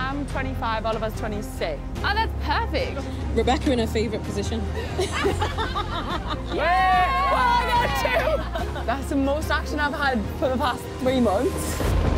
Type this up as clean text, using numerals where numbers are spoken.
I'm 25, Oliver's 26. Oh, that's perfect. Rebecca in her favourite position. Yeah! Well, I got two! That's the most action I've had for the past 3 months.